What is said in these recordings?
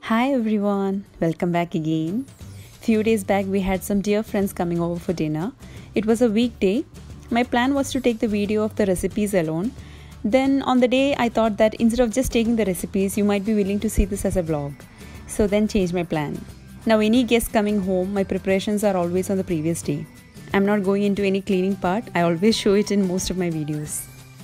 Hi everyone, welcome back again. Few days back we had some dear friends coming over for dinner. It was a weekday. My plan was to take the video of the recipes alone. Then on the day I thought that instead of just taking the recipes, you might be willing to see this as a vlog. So then changed my plan. Now any guest coming home, my preparations are always on the previous day. I'm not going into any cleaning part. I always show it in most of my videos.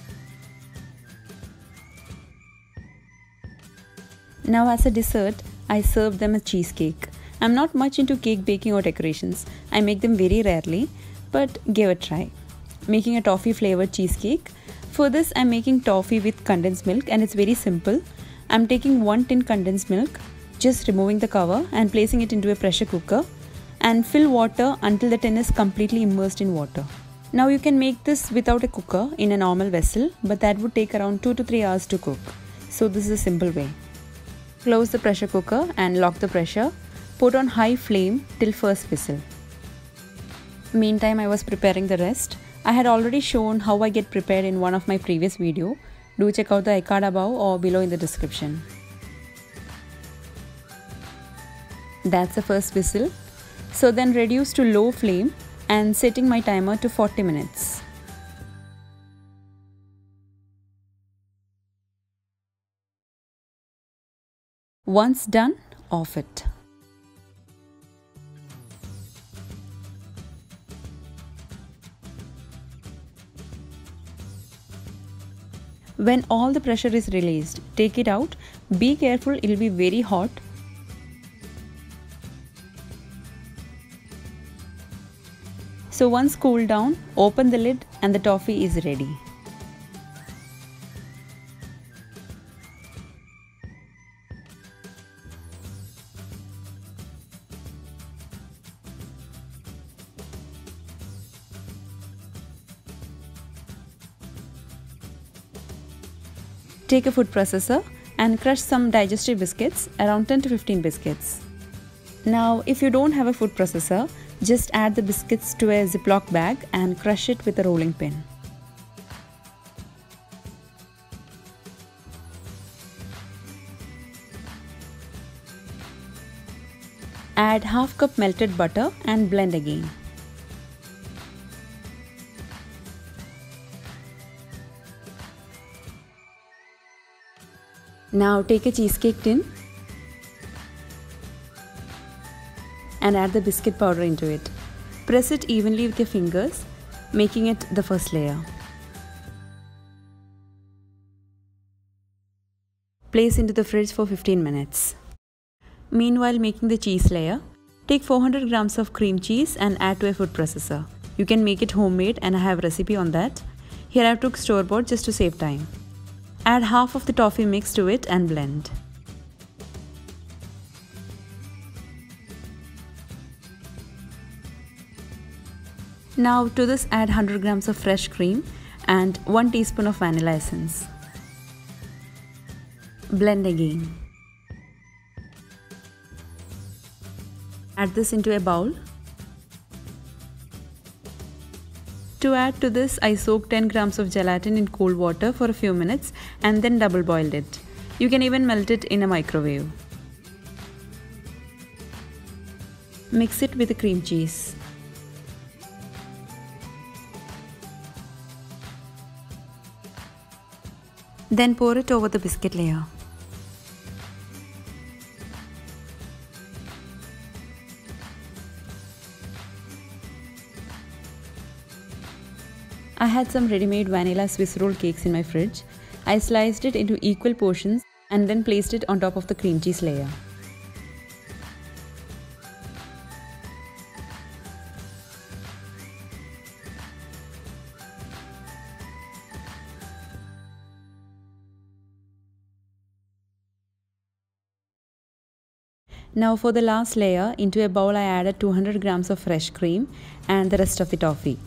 Now as a dessert, I serve them a cheesecake. I'm not much into cake baking or decorations. I make them very rarely, but give it a try. Making a toffee flavored cheesecake. For this I'm making toffee with condensed milk and it's very simple. I'm taking 1 tin condensed milk, just removing the cover and placing it into a pressure cooker and fill water until the tin is completely immersed in water. Now you can make this without a cooker in a normal vessel, but that would take around 2 to 3 hours to cook. So this is a simple way. Close the pressure cooker and lock the pressure. Put on high flame till first whistle. Meantime, I was preparing the rest. I had already shown how I get prepared in one of my previous video. Do check out the card above or below in the description. That's the first whistle. So then reduce to low flame and setting my timer to 40 minutes. Once done, off it. When all the pressure is released, take it out. Be careful, it will be very hot. So once cooled down, open the lid and the toffee is ready. Take a food processor and crush some digestive biscuits, around 10 to 15 biscuits. Now if you don't have a food processor, just add the biscuits to a Ziploc bag and crush it with a rolling pin. Add half cup melted butter and blend again. Now take a cheesecake tin and add the biscuit powder into it. Press it evenly with your fingers, making it the first layer. Place into the fridge for 15 minutes. Meanwhile, making the cheese layer, take 400 grams of cream cheese and add to a food processor. You can make it homemade and I have a recipe on that. Here I took store-bought just to save time. Add half of the toffee mix to it and blend. Now to this add 100 grams of fresh cream and 1 teaspoon of vanilla essence. Blend again. Add this into a bowl. To add to this, I soaked 10 grams of gelatin in cold water for a few minutes and then double boiled it. You can even melt it in a microwave. Mix it with the cream cheese. Then pour it over the biscuit layer. I had some ready-made vanilla Swiss roll cakes in my fridge. I sliced it into equal portions and then placed it on top of the cream cheese layer. Now for the last layer, into a bowl I added 200 grams of fresh cream and the rest of the toffee.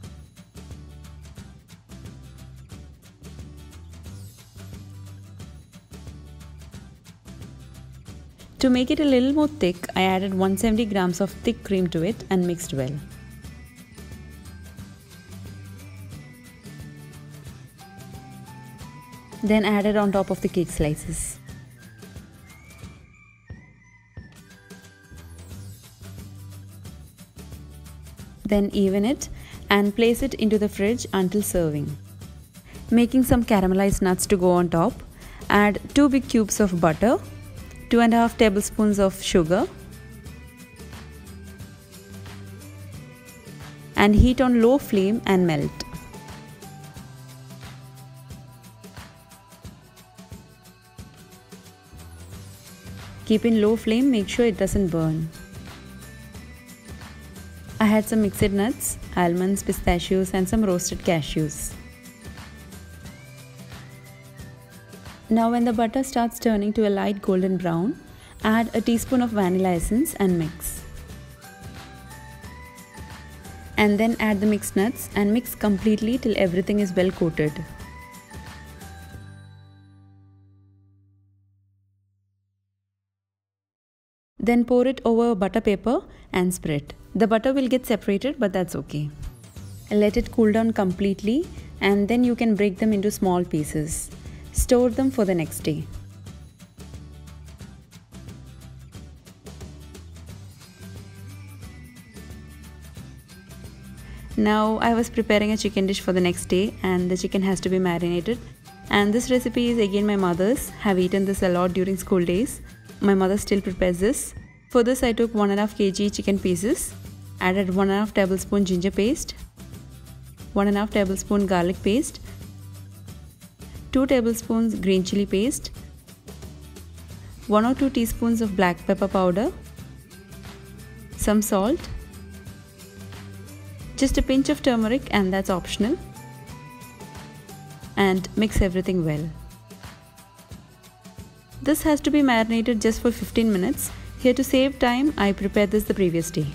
To make it a little more thick, I added 170 grams of thick cream to it and mixed well. Then add it on top of the cake slices. Then even it and place it into the fridge until serving. Making some caramelized nuts to go on top. Add 2 big cubes of butter, 2.5 tablespoons of sugar, and heat on low flame and melt. Keep in low flame, make sure it doesn't burn. I had some mixed nuts, almonds, pistachios and some roasted cashews. Now when the butter starts turning to a light golden brown, add a teaspoon of vanilla essence and mix. And then add the mixed nuts and mix completely till everything is well coated. Then pour it over a butter paper and spread. The butter will get separated, but that's okay. Let it cool down completely and then you can break them into small pieces. Store them for the next day. Now I was preparing a chicken dish for the next day and the chicken has to be marinated. And this recipe is again my mother's. Have eaten this a lot during school days. My mother still prepares this. For this I took 1.5 kg chicken pieces, added 1.5 tablespoon ginger paste, 1.5 tablespoon garlic paste, 2 tablespoons green chili paste, 1 or 2 teaspoons of black pepper powder, some salt, just a pinch of turmeric and that's optional, and mix everything well. This has to be marinated just for 15 minutes. Here to save time, I prepared this the previous day.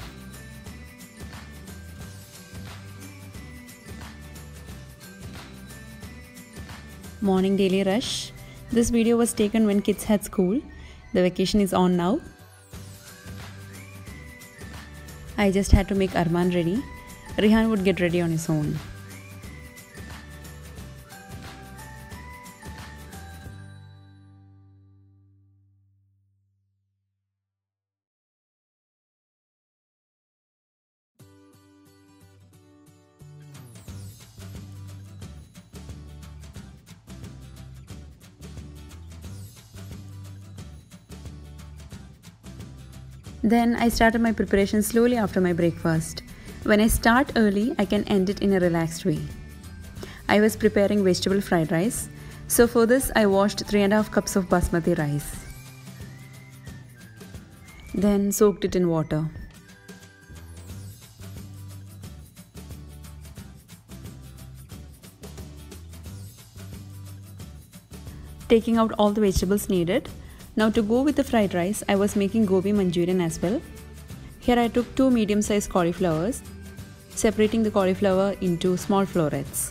Morning daily rush. This video was taken when kids had school. The vacation is on now. I just had to make Arman ready. Rihan would get ready on his own. Then I started my preparation slowly after my breakfast. When I start early, I can end it in a relaxed way. I was preparing vegetable fried rice. So for this, I washed 3.5 cups of Basmati rice. Then soaked it in water. Taking out all the vegetables needed. Now to go with the fried rice, I was making Gobi Manchurian as well. Here I took 2 medium-sized cauliflowers, separating the cauliflower into small florets.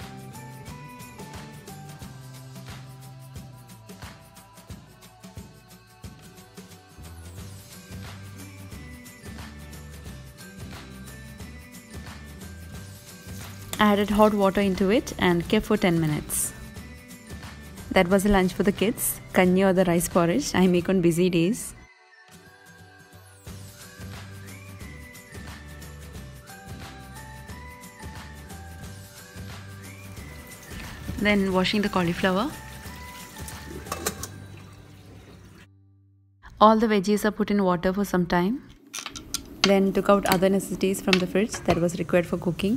Added hot water into it and kept for 10 minutes. That was the lunch for the kids, kanji or the rice porridge I make on busy days. Then washing the cauliflower. All the veggies are put in water for some time. Then took out other necessities from the fridge that was required for cooking.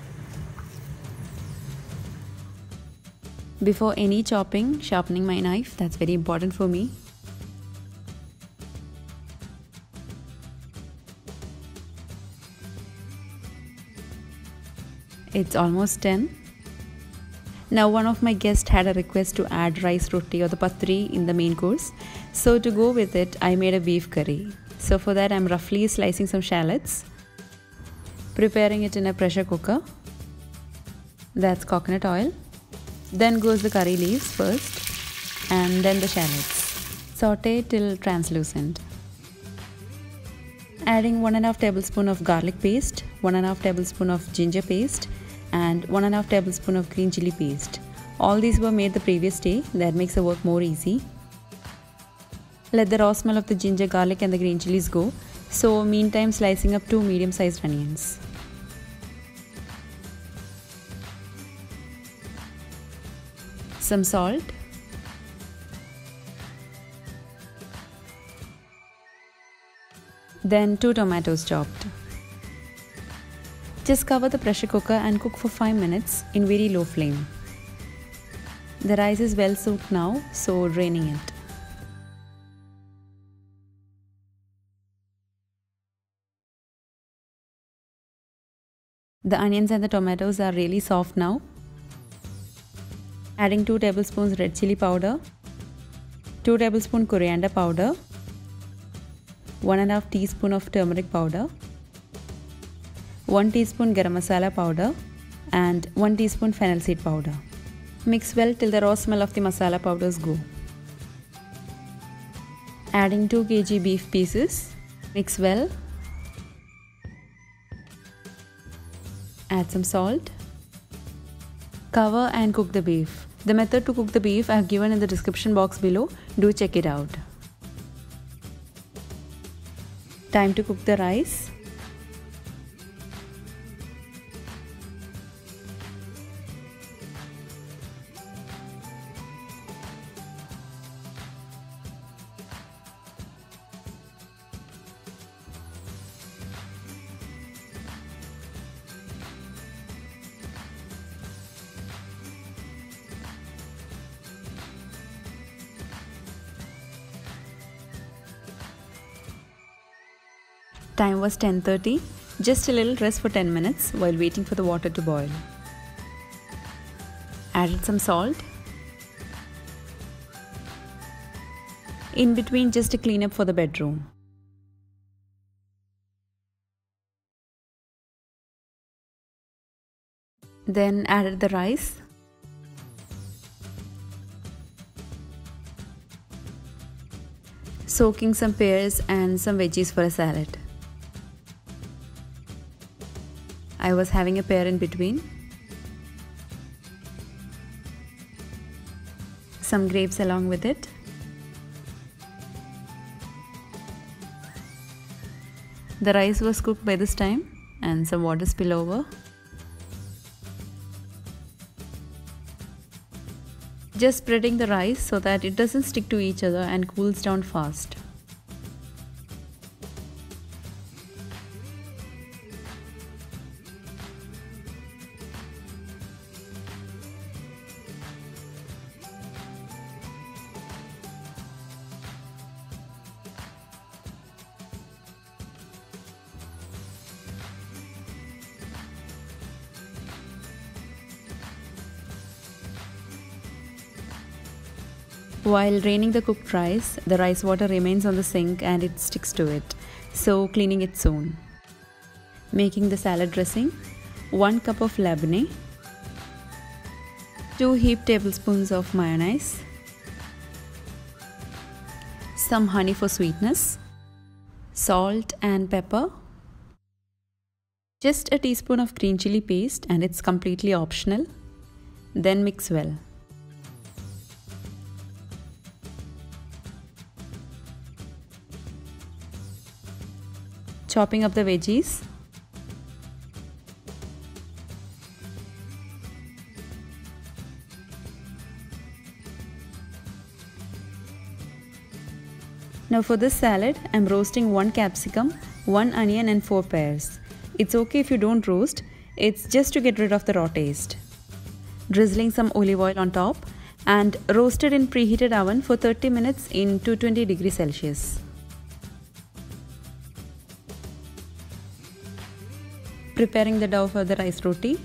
Before any chopping, sharpening my knife, that's very important for me. It's almost 10. Now one of my guests had a request to add rice roti or the patri in the main course. So to go with it, I made a beef curry. So for that, I'm roughly slicing some shallots, preparing it in a pressure cooker. That's coconut oil. Then goes the curry leaves first and then the shallots. Saute till translucent. Adding 1.5 tablespoon of garlic paste, 1.5 tablespoon of ginger paste and 1.5 tablespoon of green chili paste. All these were made the previous day. That makes the work more easy. Let the raw smell of the ginger, garlic and the green chilies go. So meantime slicing up 2 medium-sized onions. some salt, then 2 tomatoes chopped. Just cover the pressure cooker and cook for 5 minutes in very low flame. The rice is well soaked now, so draining it. The onions and the tomatoes are really soft now. Adding 2 tablespoons red chili powder, 2 tablespoons coriander powder, 1.5 teaspoon of turmeric powder, 1 teaspoon garam masala powder and 1 teaspoon fennel seed powder. Mix well till the raw smell of the masala powders go. Adding 2 kg beef pieces. Mix well. Add some salt. Cover and cook the beef. The method to cook the beef I have given in the description box below. Do check it out. Time to cook the rice. Time was 10:30. Just a little rest for 10 minutes while waiting for the water to boil. Added some salt. In between, just a cleanup for the bedroom. Then added the rice. Soaking some pears and some veggies for a salad. I was having a pear in between. Some grapes along with it. The rice was cooked by this time and some water spill over. Just spreading the rice so that it doesn't stick to each other and cools down fast. While draining the cooked rice, the rice water remains on the sink and it sticks to it, so cleaning it soon. Making the salad dressing, 1 cup of labneh, 2 heaped tablespoons of mayonnaise, some honey for sweetness, salt and pepper, just a teaspoon of green chili paste and it's completely optional. Then mix well. Chopping up the veggies. Now for this salad, I am roasting 1 capsicum, 1 onion and 4 pears. It's okay if you don't roast, it's just to get rid of the raw taste. Drizzling some olive oil on top and roasted in preheated oven for 30 minutes in 220 degrees Celsius. Preparing the dough for the rice roti.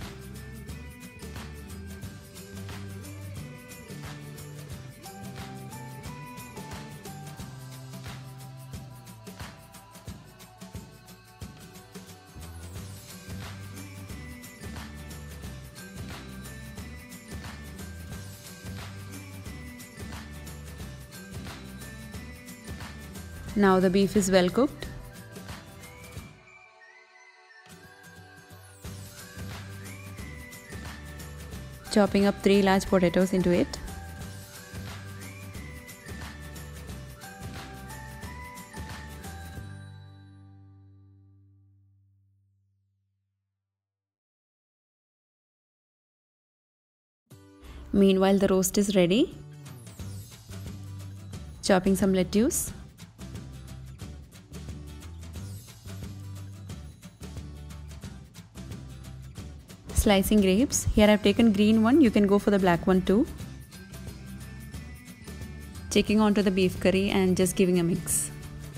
Now the beef is well cooked. Chopping up 3 large potatoes into it. Meanwhile, the roast is ready. Chopping some lettuce. Slicing grapes. Here I have taken green one, you can go for the black one too. Taking onto the beef curry and just giving a mix.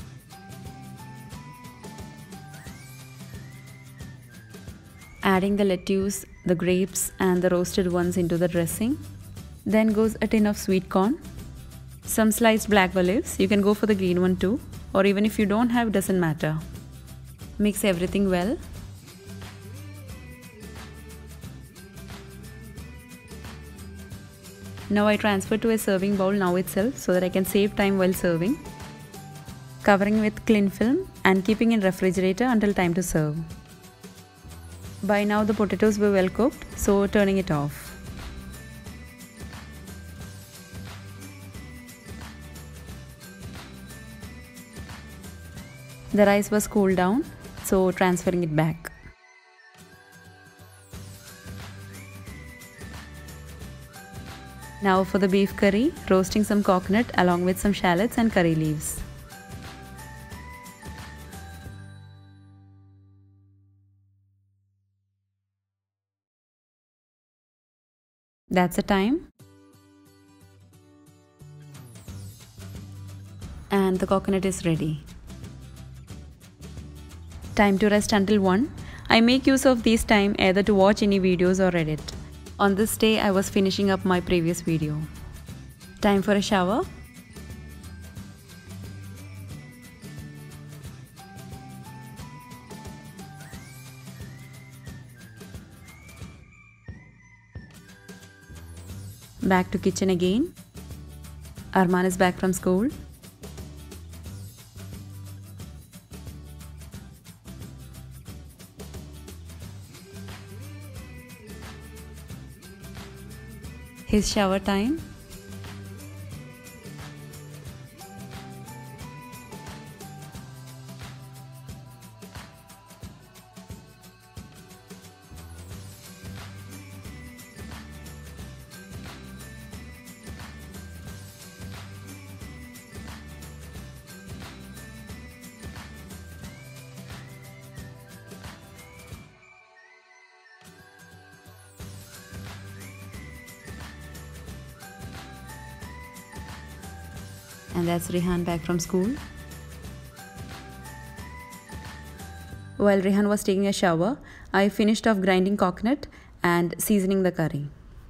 Adding the lettuce, the grapes and the roasted ones into the dressing. Then goes a tin of sweet corn. Some sliced black olives, you can go for the green one too, or even if you don't have, doesn't matter. Mix everything well. Now I transfer to a serving bowl now itself so that I can save time while serving. Covering with cling film and keeping in refrigerator until time to serve. By now the potatoes were well cooked, so turning it off. The rice was cooled down, so transferring it back. Now for the beef curry, roasting some coconut along with some shallots and curry leaves. That's the time. And the coconut is ready. Time to rest until 1. I make use of this time either to watch any videos or edit. On this day I was finishing up my previous video. Time for a shower. Back to kitchen again. Arman is back from school. His shower time. And that's Rehan back from school. While Rehan was taking a shower, I finished off grinding coconut and seasoning the curry.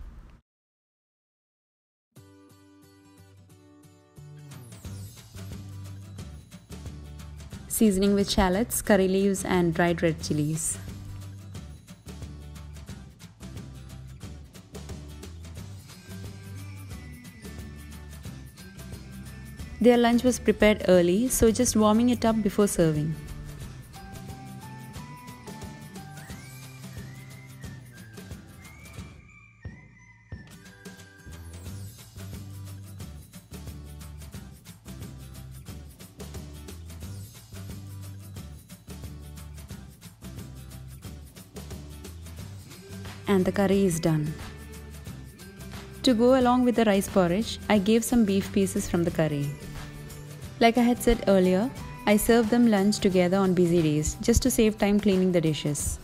Seasoning with shallots, curry leaves and dried red chilies. Their lunch was prepared early, so just warming it up before serving. And the curry is done. To go along with the rice porridge, I gave some beef pieces from the curry. Like I had said earlier, I serve them lunch together on busy days just to save time cleaning the dishes.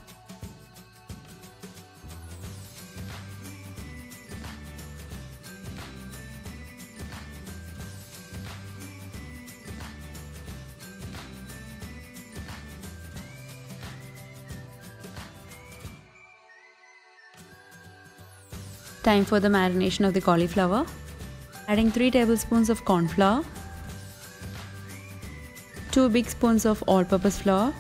Time for the marination of the cauliflower. Adding 3 tablespoons of corn flour, 2 big spoons of all-purpose flour,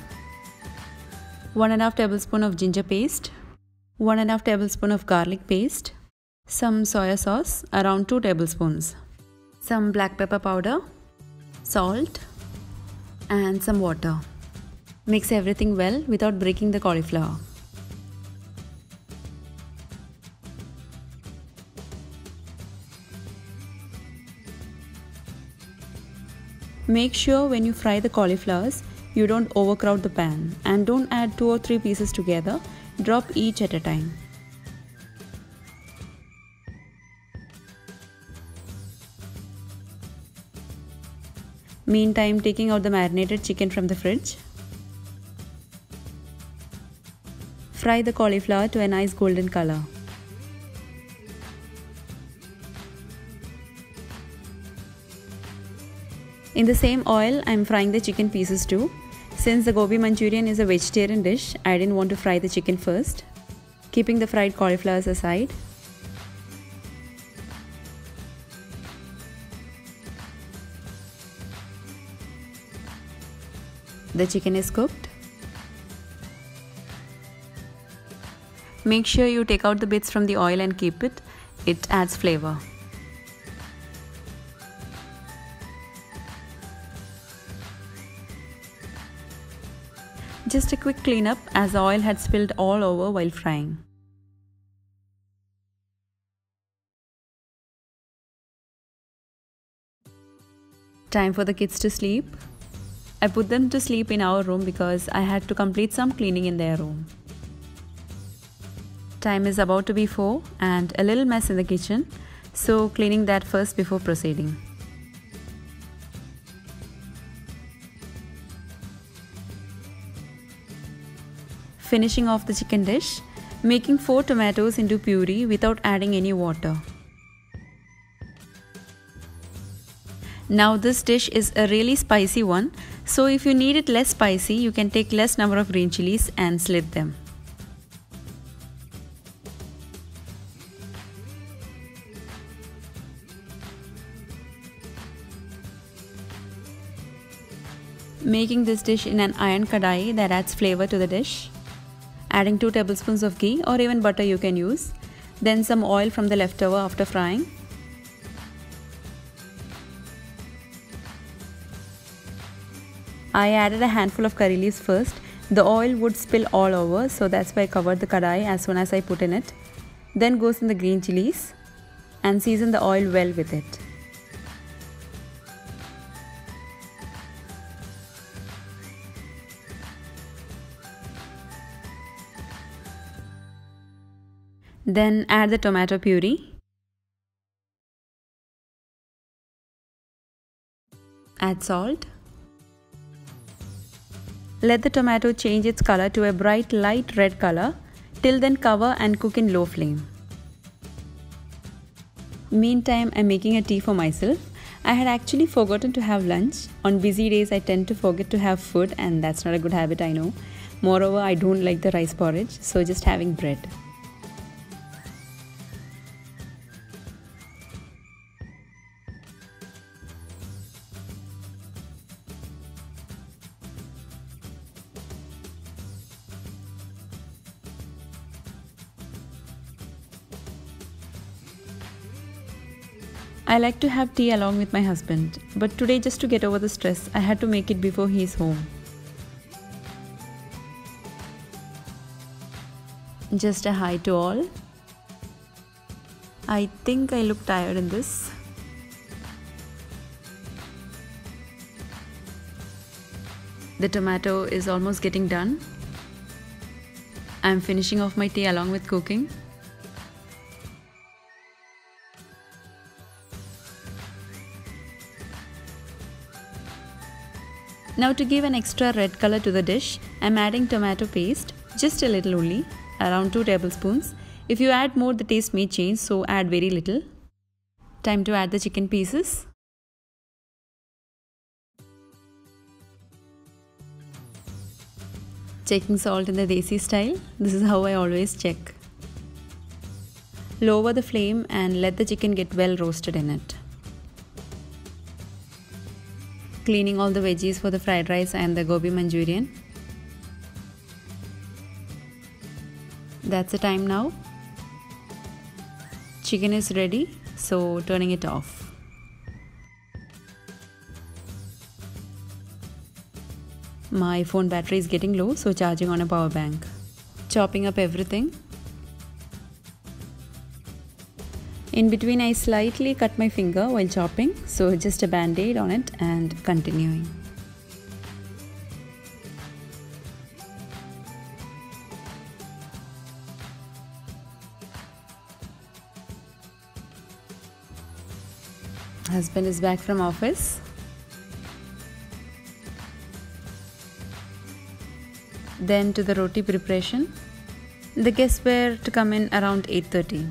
1½ tablespoon of ginger paste, 1½ tablespoon of garlic paste, some soya sauce around 2 tablespoons, some black pepper powder, salt and some water. Mix everything well without breaking the cauliflower. Make sure when you fry the cauliflowers, you don't overcrowd the pan and don't add 2 or 3 pieces together, drop each at a time. Meantime, taking out the marinated chicken from the fridge. Fry the cauliflower to a nice golden color. In the same oil, I am frying the chicken pieces too. Since the gobi manchurian is a vegetarian dish, I didn't want to fry the chicken first. Keeping the fried cauliflowers aside. The chicken is cooked. Make sure you take out the bits from the oil and keep it. It adds flavor. Just a quick cleanup as the oil had spilled all over while frying. Time for the kids to sleep. I put them to sleep in our room because I had to complete some cleaning in their room. Time is about to be 4 and a little mess in the kitchen, so cleaning that first before proceeding. Finishing off the chicken dish, making 4 tomatoes into puree without adding any water. Now this dish is a really spicy one, so if you need it less spicy, you can take less number of green chilies and slit them. Making this dish in an iron kadai that adds flavor to the dish. Adding 2 tablespoons of ghee or even butter you can use. Then some oil from the leftover after frying. I added a handful of curry leaves first. The oil would spill all over, so that's why I covered the kadai as soon as I put in it. Then goes in the green chilies and season the oil well with it. Then add the tomato puree. Add salt. Let the tomato change its color to a bright light red color. Till then cover and cook in low flame. Meantime, I'm making a tea for myself. I had actually forgotten to have lunch. On busy days, I tend to forget to have food, and that's not a good habit, I know. Moreover, I don't like the rice porridge, so just having bread. I like to have tea along with my husband, but today, just to get over the stress, I had to make it before he is home. Just a hi to all. I think I look tired in this. The tomato is almost getting done. I'm finishing off my tea along with cooking. Now to give an extra red color to the dish, I'm adding tomato paste, just a little only, around 2 tablespoons. If you add more, the taste may change, so add very little. Time to add the chicken pieces. Checking salt in the desi style. This is how I always check. Lower the flame and let the chicken get well roasted in it. Cleaning all the veggies for the fried rice and the gobi manchurian. That's the time now. Chicken is ready, so turning it off. My phone battery is getting low, so charging on a power bank. Chopping up everything. In between, I slightly cut my finger while chopping, so just a band-aid on it and continuing. Husband is back from office. Then to the roti preparation. The guests were to come in around 8:30.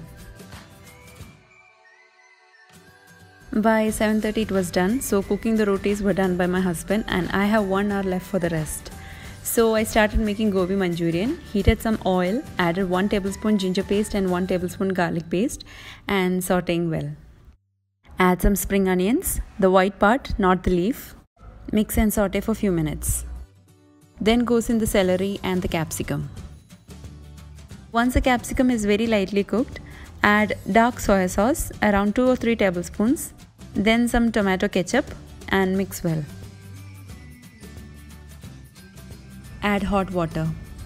By 7:30 it was done, so cooking the rotis were done by my husband and I have 1 hour left for the rest. So I started making gobi manchurian, heated some oil, added 1 tablespoon ginger paste and 1 tablespoon garlic paste and sauteing well. Add some spring onions, the white part, not the leaf. Mix and saute for a few minutes. Then goes in the celery and the capsicum. Once the capsicum is very lightly cooked, add dark soya sauce, around 2 or 3 tablespoons, then some tomato ketchup and mix well. Add hot water.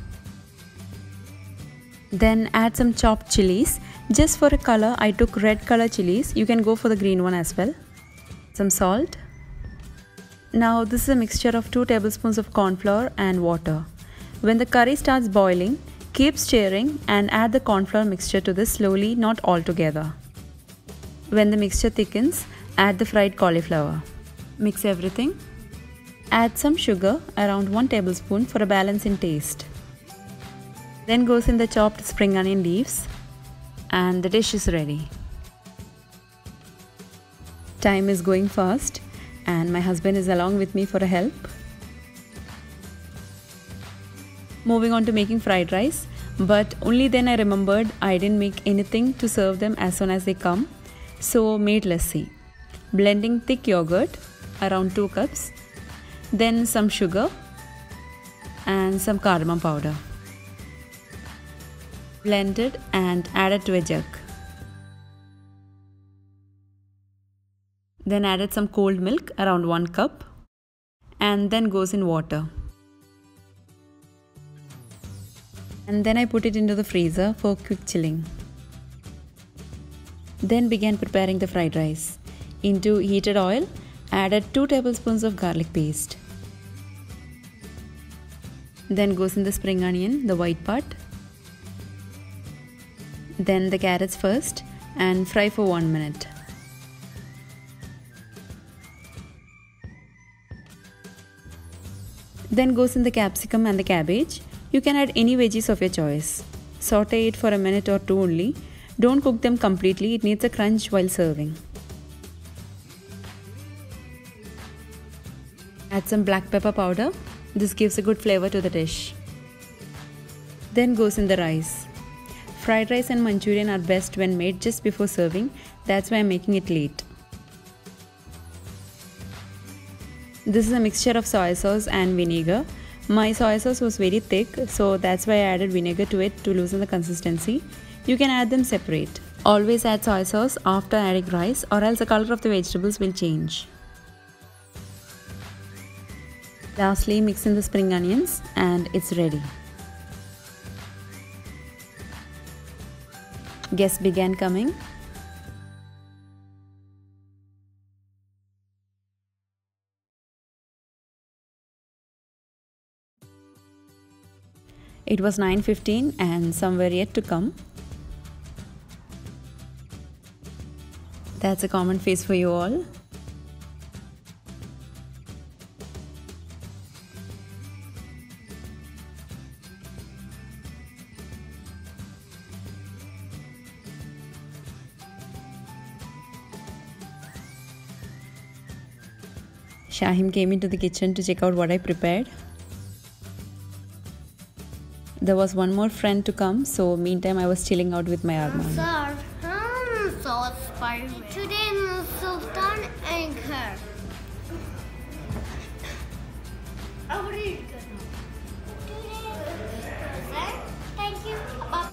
Then add some chopped chilies. Just for a color, I took red color chilies. You can go for the green one as well. Some salt. Now this is a mixture of 2 tablespoons of corn flour and water. When the curry starts boiling, keep stirring and add the corn flour mixture to this slowly, not all together. When the mixture thickens, add the fried cauliflower. Mix everything. Add some sugar, around 1 tablespoon for a balance in taste. Then goes in the chopped spring onion leaves and the dish is ready. Time is going fast and my husband is along with me for a help. Moving on to making fried rice, but only then I remembered I didn't make anything to serve them as soon as they come, so made lassi. Blending thick yogurt, around 2 cups, then some sugar and some cardamom powder. Blended and added to a jug. Then added some cold milk, around 1 cup, and then goes in water. And then I put it into the freezer for quick chilling. Then began preparing the fried rice. Into heated oil, added 2 tablespoons of garlic paste. Then goes in the spring onion, the white part. Then the carrots first and fry for 1 minute. Then goes in the capsicum and the cabbage. You can add any veggies of your choice. Saute it for a minute or 2 only. Don't cook them completely, it needs a crunch while serving. Add some black pepper powder. This gives a good flavor to the dish. Then goes in the rice. Fried rice and Manchurian are best when made just before serving. That's why I'm making it late. This is a mixture of soy sauce and vinegar. My soy sauce was very thick, so that's why I added vinegar to it to loosen the consistency. You can add them separate. Always add soy sauce after adding rice or else the color of the vegetables will change. Lastly, mix in the spring onions and it's ready. Guests began coming. It was 9:15 and some were yet to come. That's a common face for you all. Shahim came into the kitchen to check out what I prepared. There was one more friend to come, so meantime I was chilling out with my Arman. Sir, so spicy. Today Sultan and her. Thank you.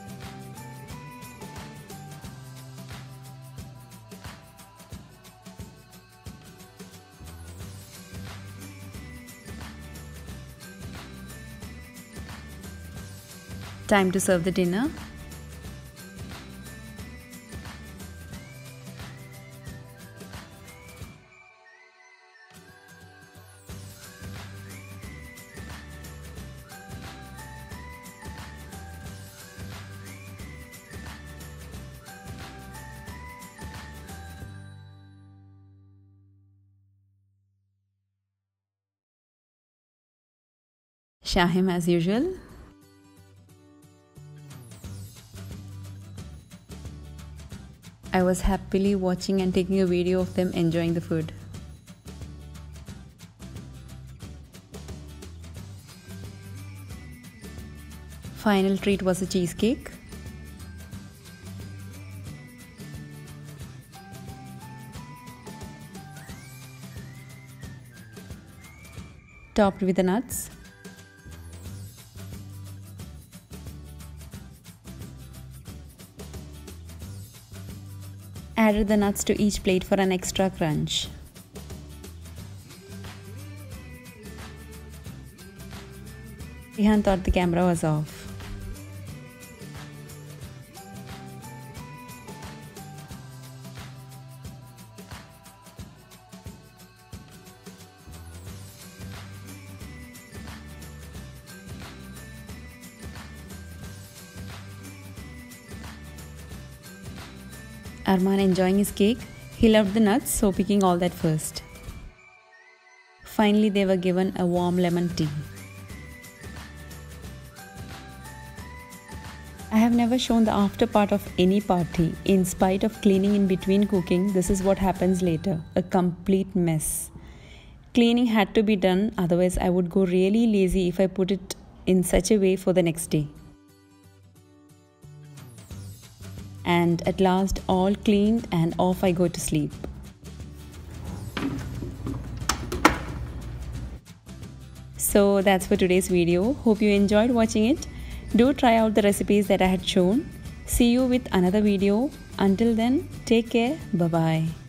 Time to serve the dinner. Shahim as usual. I was happily watching and taking a video of them enjoying the food. Final treat was a cheesecake. Topped with the nuts. Added the nuts to each plate for an extra crunch. Rihan thought the camera was off. Arman enjoying his cake. He loved the nuts, so picking all that first. Finally, they were given a warm lemon tea. I have never shown the after part of any party. In spite of cleaning in between cooking, this is what happens later. A complete mess. Cleaning had to be done, otherwise I would go really lazy if I put it in such a way for the next day. And at last, all cleaned and off I go to sleep. So that's for today's video. Hope you enjoyed watching it. Do try out the recipes that I had shown. See you with another video. Until then, take care. Bye-bye.